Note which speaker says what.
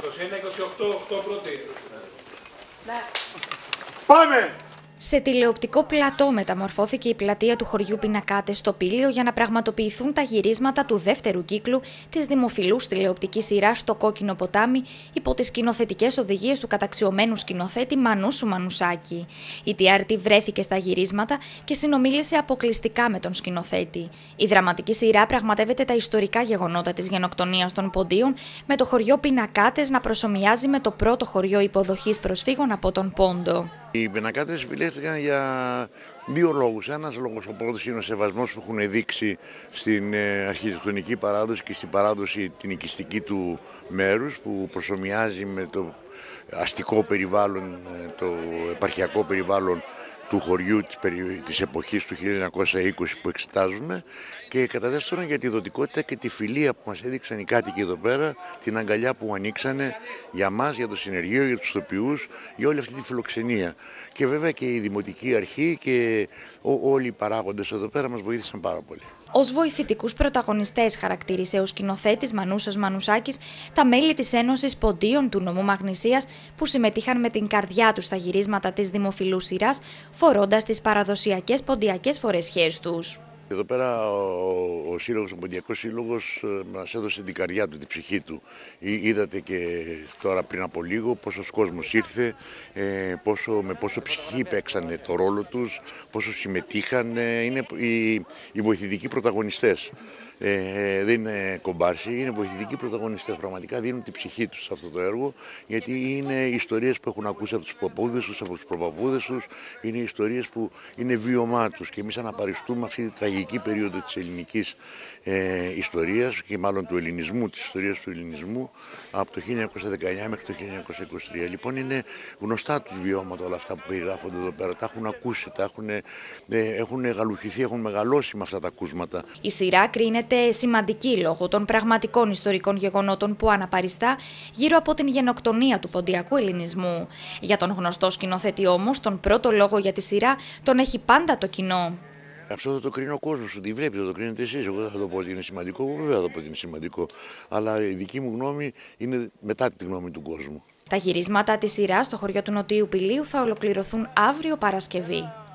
Speaker 1: 21-28 πρώτη.
Speaker 2: Πάμε!
Speaker 3: Σε τηλεοπτικό πλατό μεταμορφώθηκε η πλατεία του χωριού Πινακάτες στο Πήλιο για να πραγματοποιηθούν τα γυρίσματα του δεύτερου κύκλου της δημοφιλούς τηλεοπτικής σειράς «Στο Κόκκινο Ποτάμι» υπό τις σκηνοθετικές οδηγίες του καταξιωμένου σκηνοθέτη Μανούσου Μανουσάκη. Η TRT βρέθηκε στα γυρίσματα και συνομίλησε αποκλειστικά με τον σκηνοθέτη. Η δραματική σειρά πραγματεύεται τα ιστορικά γεγονότα της γενοκτονίας των Ποντίων, με το χωριό Πινακάτες να προσομοιάζει με το πρώτο χωριό υποδοχής προσφύγων από τον Πόντο.
Speaker 4: Οι Πινακάτες επιλέχθηκαν για δύο λόγους. Ένας λόγος, ο πρώτος, είναι ο σεβασμός που έχουν δείξει στην αρχιτεκτονική παράδοση και στην παράδοση την οικιστική του μέρους, που προσομοιάζει με το αστικό περιβάλλον, το επαρχιακό περιβάλλον του χωριού της εποχής του 1920 που εξετάζουμε, και κατά δεύτερον για τη δοτικότητα και τη φιλία που μας έδειξαν οι κάτοικοι εδώ πέρα, την αγκαλιά που ανοίξανε για μας, για το συνεργείο, για τους ηθοποιούς, για όλη αυτή τη φιλοξενία. Και βέβαια και η Δημοτική Αρχή και όλοι οι παράγοντες εδώ πέρα μας βοήθησαν πάρα πολύ.
Speaker 3: Ως βοηθητικούς πρωταγωνιστές χαρακτήρισε ο σκηνοθέτης Μανούσος Μανουσάκης τα μέλη της Ένωσης Ποντίων του νομού Μαγνησίας, που συμμετείχαν με την καρδιά τους στα γυρίσματα της δημοφιλούς σειράς, φορώντας τις παραδοσιακές ποντιακές φορεσιές τους.
Speaker 4: Εδώ πέρα ο Σύλλογος, ο Ποντιακός Σύλλογος, μας έδωσε την καρδιά του, την ψυχή του. Είδατε και τώρα πριν από λίγο πόσος κόσμος ήρθε, με πόσο ψυχή παίξανε το ρόλο τους, πόσο συμμετείχαν. Είναι οι βοηθητικοί πρωταγωνιστές. Δεν είναι κομπάρσοι, είναι βοηθητικοί πρωταγωνιστές. Πραγματικά δίνουν την ψυχή τους σε αυτό το έργο, γιατί είναι ιστορίες που έχουν ακούσει από τους παππούδες τους, από τους προπαππούδες τους, είναι ιστορίες που είναι βίωμά τους, και εμείς αναπαριστούμε αυτή τη τραγική περίοδο της ελληνικής ιστορίας, και μάλλον του ελληνισμού, της ιστορίας του ελληνισμού, από το 1919 μέχρι το 1923. Λοιπόν, είναι γνωστά τους βιώματα όλα αυτά που περιγράφονται εδώ πέρα, τα έχουν ακούσει, έχουν γαλουχηθεί, έχουν μεγαλώσει με αυτά τα ακούσματα.
Speaker 3: Η σειρά κρίνεται σημαντική λόγω των πραγματικών ιστορικών γεγονότων που αναπαριστά γύρω από την γενοκτονία του ποντιακού ελληνισμού. Για τον γνωστό σκηνοθέτη όμως, τον πρώτο λόγο για τη σειρά τον έχει πάντα το κοινό.
Speaker 4: Αυτό θα το κρίνει ο κόσμος, ότι βλέπει, θα το κρίνετε εσείς. Εγώ δεν θα το πω ότι είναι σημαντικό, βέβαια θα το πω ότι είναι σημαντικό. Αλλά η δική μου γνώμη είναι μετά τη γνώμη του κόσμου.
Speaker 3: Τα γυρίσματα της σειράς στο χωριό του Νοτίου Πηλίου θα ολοκληρωθούν αύριο Παρασκευή.